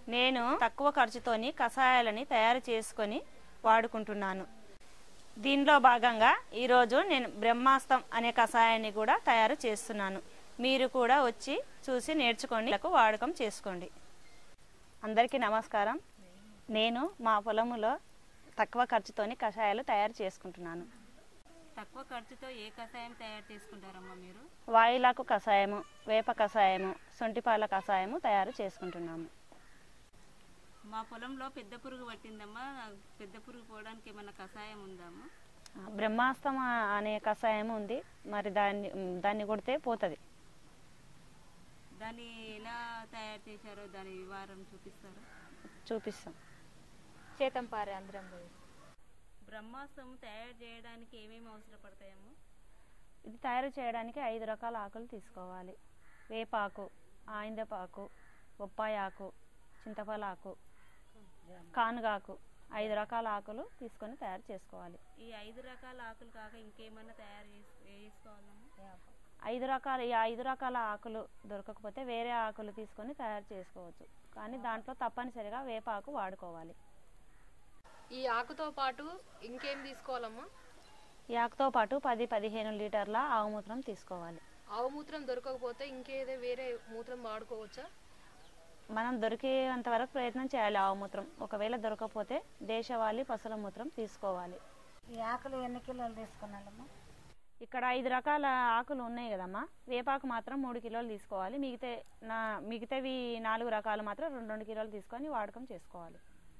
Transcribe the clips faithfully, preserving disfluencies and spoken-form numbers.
నేను తక్కువ ఖర్చుతోని కషాయాలని తయారు చేసుకొని వాడుకుంటున్నాను. దీనిలో భాగంగా ఈరోజు నేను బ్రహ్మాస్త్రం అనే కషాయాన్ని కూడా తయారు చేస్తున్నాను. మీరు కూడా వచ్చి చూసి నేర్చుకోండి, వాడకం చేసుకోండి. అందరికీ నమస్కారం. నేను మా పొలంలో తక్కువ ఖర్చుతోని కషాయాలు తయారు చేసుకుంటున్నాను. తక్కువ ఖర్చుతో ఏ కషాయం తయారు చేసుకుంటారమ్మా మీరు? వాయిలాకు కషాయము, వేప కషాయము, శొంఠిపాల కషాయము తయారు చేసుకుంటున్నాము. మా పొలంలో పెద్ద పురుగు పట్టిందమ్మా. పెద్ద పురుగు పోవడానికి ఏమైనా కషాయం ఉందమ్మా? బ్రహ్మాస్త్రం అనే కషాయం ఉంది. మరి దాన్ని దాన్ని కొడితే పోతుంది. దాన్ని ఎలా తయారు చేశారో దాని వివరం చూపిస్తారా? చూపిస్తాం. చేతం పారే అందరం. బ్రహ్మాస్త్రం తయారు చేయడానికి ఏమేమి అవసరపడతాయమ్మా? ఇది తయారు చేయడానికి ఐదు రకాల ఆకులు తీసుకోవాలి. వేపాకు, ఆయిందపాకు, బొప్పాయి ఆకు, చింతపలాకు, కానుగాకు, ఐదు రకాల ఆకులు తీసుకొని తయారు చేసుకోవాలి. ఈ ఐదు రకాల ఆకులు కాక ఇంకేమన్నా తయారు చేసుకోవాలమ్మా? ఐదు రకాల ఈ ఐదు రకాల ఆకులు దొరకకపోతే వేరే ఆకులు తీసుకొని తయారు చేసుకోవచ్చు. కానీ దాంట్లో తప్పనిసరిగా వేపాకు వాడుకోవాలి. ఈ ఆకుతో పాటు ఇంకేం తీసుకోవాలమ్మా? ఈ ఆకుతో పాటు పది పదిహేను లీటర్ల ఆవు మూత్రం తీసుకోవాలి. ఆవు మూత్రం దొరకకపోతే ఇంకేదో వేరే మూత్రం వాడుకోవచ్చా? మనం దొరికేంత వరకు ప్రయత్నం చేయాలి. ఆవు మూత్రం ఒకవేళ దొరకకపోతే దేశవాళీ పశువుల మూత్రం తీసుకోవాలి. ఈ ఆకులు ఎన్ని కిలోలు తీసుకున్నాలమ్మా? ఇక్కడ ఐదు రకాల ఆకులు ఉన్నాయి కదమ్మా. వేపాకు మాత్రం మూడు కిలోలు తీసుకోవాలి. మిగతా నా మిగతావి నాలుగు రకాలు మాత్రం రెండు రెండు కిలోలు తీసుకొని వాడకం చేసుకోవాలి.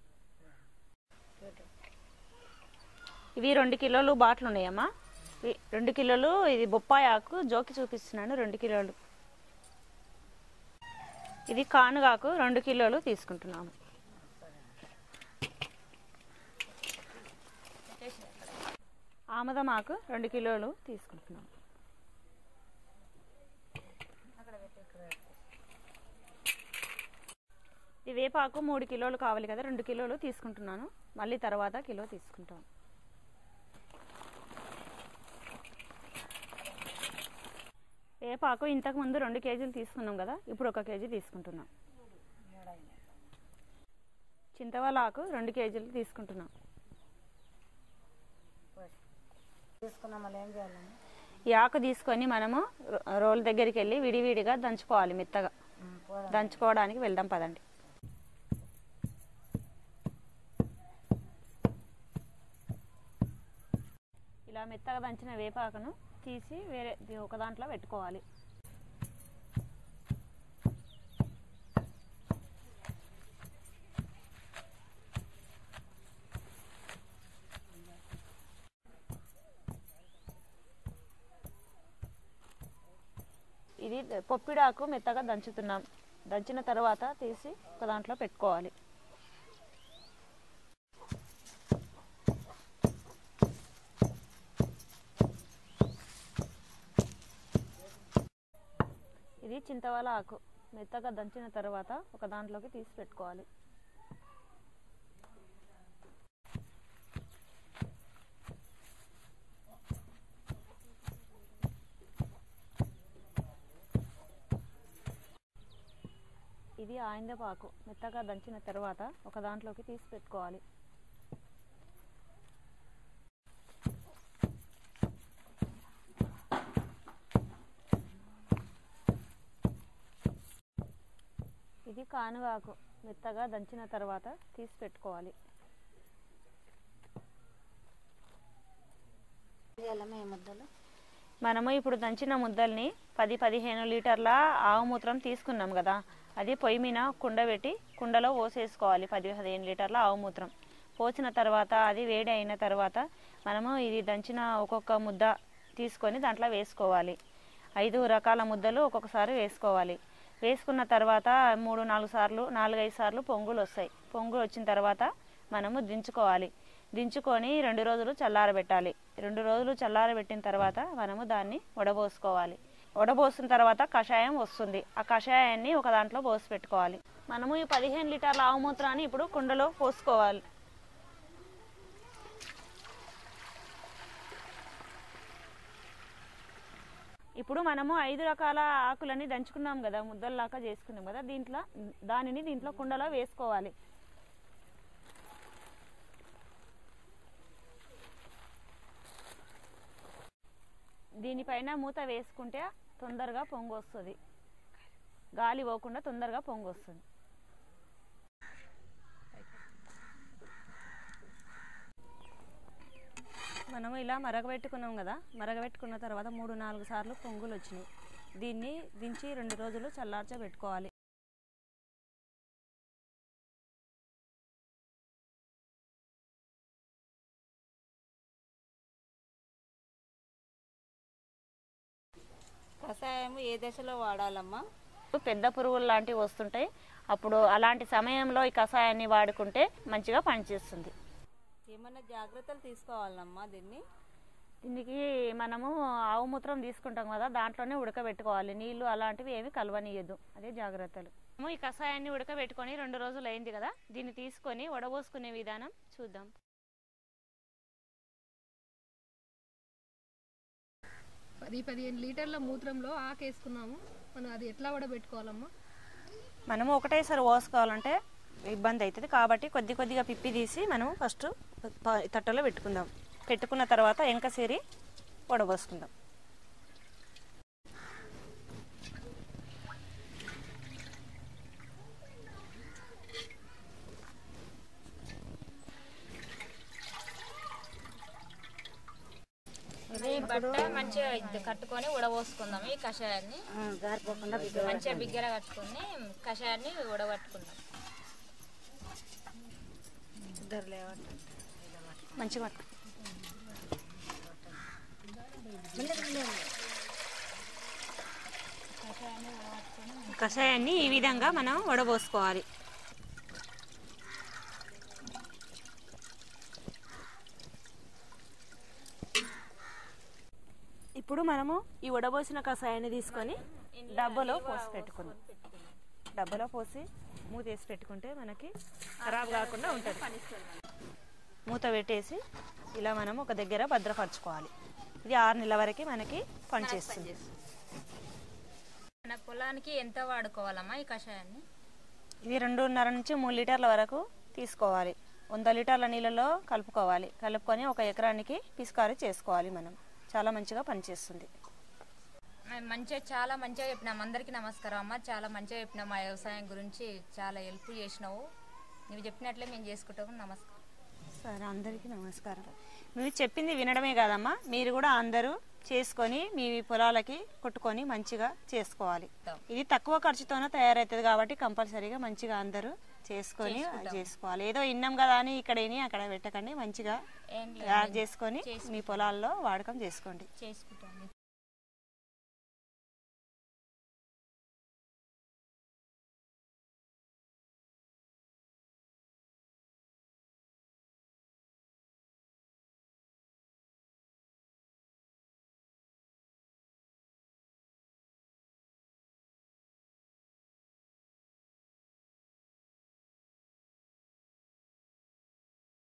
ఇవి రెండు కిలోలు బాటిల్ ఉన్నాయమ్మా. రెండు కిలోలు ఇది బొప్పాయి ఆకు జోకి చూపిస్తున్నాను. రెండు కిలోలు ఇది కానుగాకు రెండు కిలోలు తీసుకుంటున్నాము. ఆముదం ఆకు రెండు కిలోలు తీసుకుంటున్నాము. ఈ వేపాకు మూడు కిలోలు కావాలి కదా, రెండు కిలోలు తీసుకుంటున్నాను. మళ్ళీ తర్వాత కిలో తీసుకుంటాం. వేపాకు ఇంతకు ముందు రెండు కేజీలు తీసుకున్నాం కదా, ఇప్పుడు ఒక కేజీ తీసుకుంటున్నాం. చింతవాల ఆకు రెండు కేజీలు తీసుకుంటున్నాం. ఈ ఆకు తీసుకొని మనము రోల్ దగ్గరికి వెళ్ళి విడివిడిగా దంచుకోవాలి. మెత్తగా దంచుకోవడానికి వెళ్దాం పదండి. ఇలా మెత్తగా దంచిన వేపాకును తీసి వేరే ఒక దాంట్లో పెట్టుకోవాలి. ఇది పొప్పిడాకు మెత్తగా దంచుతున్నాం. దంచిన తర్వాత తీసి ఒక దాంట్లో పెట్టుకోవాలి. ఇది చింతవాల ఆకు మెత్తగా దంచిన తర్వాత ఒక దాంట్లోకి తీసి పెట్టుకోవాలి. ఇది ఆయిందపాకు మెత్తగా దంచిన తర్వాత ఒక దాంట్లోకి తీసి పెట్టుకోవాలి. ఇది కానుగాకు మెత్తగా దంచిన తర్వాత తీసి పెట్టుకోవాలి. మనము ఇప్పుడు దంచిన ముద్దల్ని పది పదిహేను లీటర్ల ఆవు మూత్రం తీసుకున్నాం కదా, అది పొయ్యి మీద కుండ పెట్టి కుండలో పోసేసుకోవాలి. పది పదిహేను లీటర్ల ఆవు మూత్రం పోసిన తర్వాత అది వేడి అయిన తర్వాత మనము ఇది దంచిన ఒక్కొక్క ముద్ద తీసుకొని దాంట్లో వేసుకోవాలి. ఐదు రకాల ముద్దలు ఒక్కొక్కసారి వేసుకోవాలి. వేసుకున్న తర్వాత మూడు నాలుగు సార్లు నాలుగైదు సార్లు పొంగులు వస్తాయి. పొంగులు వచ్చిన తర్వాత మనము దించుకోవాలి. దించుకొని రెండు రోజులు చల్లారబెట్టాలి. రెండు రోజులు చల్లారబెట్టిన తర్వాత మనము దాన్ని వడబోసుకోవాలి. వడబోసిన తర్వాత కషాయం వస్తుంది. ఆ కషాయాన్ని ఒక దాంట్లో పోసి పెట్టుకోవాలి. మనము ఈ పదిహేను లీటర్ల ఆవు మూత్రాన్ని ఇప్పుడు కుండలో పోసుకోవాలి. ఇప్పుడు మనము ఐదు రకాల ఆకులని దంచుకున్నాం కదా, ముద్దల్లాగా చేసుకున్నాం కదా, దీంట్లో దానిని దీంట్లో కుండలో వేసుకోవాలి. దీనిపైన మూత వేసుకుంటే తొందరగా పొంగు వస్తుంది, గాలి పోకుండా తొందరగా పొంగు వస్తుంది. మనము ఇలా మరగబెట్టుకున్నాం కదా, మరగబెట్టుకున్న తర్వాత మూడు నాలుగు సార్లు పొంగులు వచ్చినాయి. దీన్ని దించి రెండు రోజులు చల్లార్చబెట్టుకోవాలి. కషాయం ఏ దశలో వాడాలమ్మా? పెద్ద పురుగులు లాంటివి వస్తుంటాయి, అప్పుడు అలాంటి సమయంలో ఈ కషాయాన్ని వాడుకుంటే మంచిగా పనిచేస్తుంది. ఏమన్నా జాగ్రత్తలు తీసుకోవాలమ్మా దీన్ని? దీనికి మనము ఆవు మూత్రం తీసుకుంటాం కదా, దాంట్లోనే ఉడకబెట్టుకోవాలి. నీళ్లు అలాంటివి ఏమి కలవనీయద్దు, అదే జాగ్రత్తలు. ఈ కషాయాన్ని ఉడకబెట్టుకొని రెండు రోజులు అయింది కదా, దీన్ని తీసుకొని వడబోసుకునే విధానం చూద్దాం. పది పదిహేను లీటర్ల మూత్రంలో ఆకేసుకున్నాము, మనం అది ఎట్లా వడబెట్టుకోవాలమ్మా? మనము ఒకటేసారి పోసుకోవాలంటే ఇబ్బంది అవుతుంది, కాబట్టి కొద్ది కొద్దిగా పిప్పి తీసి మనం ఫస్ట్ తట్టలో పెట్టుకుందాం. పెట్టుకున్న తర్వాత ఎంకసేరి వడబోసుకుందాం. ఇది బట్ట మంచిగా కట్టుకొని ఉడబోసుకుందాం. ఈ కషాయాన్ని మంచిగా బిగ్గర కట్టుకొని కషాయాన్ని ఉడబట్టుకుందాం. మంచిగా కషాయాన్ని ఈ విధంగా మనం వడబోసుకోవాలి. ఇప్పుడు మనము ఈ వడబోసిన కషాయాన్ని తీసుకొని డబ్బాలో పోసి పెట్టుకుందాం. డబ్బాలో పోసి మూత వేసి పెట్టుకుంటే మనకి ఖరాబ్ కాకుండా ఉంటుంది. మూత పెట్టేసి ఇలా మనం ఒక దగ్గర భద్రపరచుకోవాలి. ఇది ఆరు నెలల వరకు మనకి పనిచేస్తుంది. మన పొలానికి ఎంత వాడుకోవాలమ్మా ఈ కషాయాన్ని? ఇది రెండున్నర నుంచి మూడు లీటర్ల వరకు తీసుకోవాలి. వంద లీటర్ల నీళ్ళలో కలుపుకోవాలి. కలుపుకొని ఒక ఎకరానికి పిచికారీ చేసుకోవాలి. మనం చాలా మంచిగా పనిచేస్తుంది. మంచిగా చాలా మంచిగా చెప్పినాం. అందరికీ నమస్కారం అమ్మ. చాలా మంచిగా చెప్పినాం. మా వ్యవసాయం గురించి చాలా హెల్ప్ చేసినావు. నువ్వు చెప్పినట్లే మేము చేసుకుంటాము. నమస్కారం. సరే, అందరికీ నమస్కారం. మీరు చెప్పింది వినడమే కాదమ్మా, మీరు కూడా అందరూ చేసుకొని మీ పొలాలకి కొట్టుకొని మంచిగా చేసుకోవాలి. ఇది తక్కువ ఖర్చుతోనే తయారవుతుంది కాబట్టి కంపల్సరీగా మంచిగా అందరూ చేసుకొని చేసుకోవాలి. ఏదో ఇన్నాం కదా అని ఇక్కడ అక్కడ పెట్టకండి, మంచిగా తయారు చేసుకొని మీ పొలాల్లో వాడకం చేసుకోండి. చేసుకుంటాం.